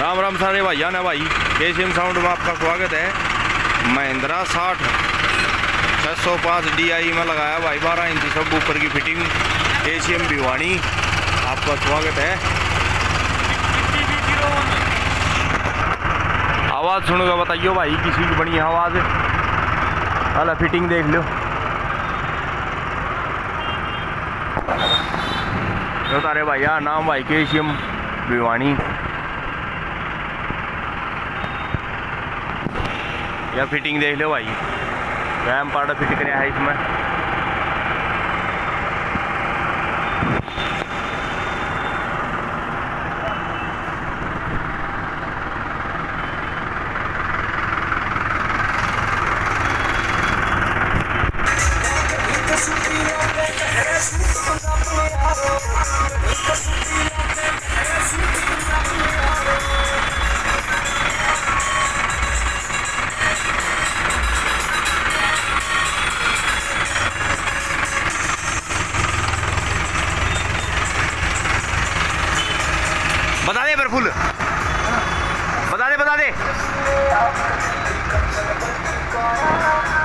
राम राम सारे भाइया ने भाई, केसीएम साउंड में आपका स्वागत है। महिंद्रा 60 605 DI में लगाया भाई 12 इंची सब ऊपर की फिटिंग। केसीएम भिवानी आपका स्वागत है। आवाज़ सुनोगे बताइयो भाई, किसी की बनी आवाज़ अला फिटिंग देख लो तो तारे भैया नाम भाई केसीएम भिवानी। या फिटिंग देख लो भाई, रैम पार्ट फिट कराया है इसमें। बता दे फुल बता दे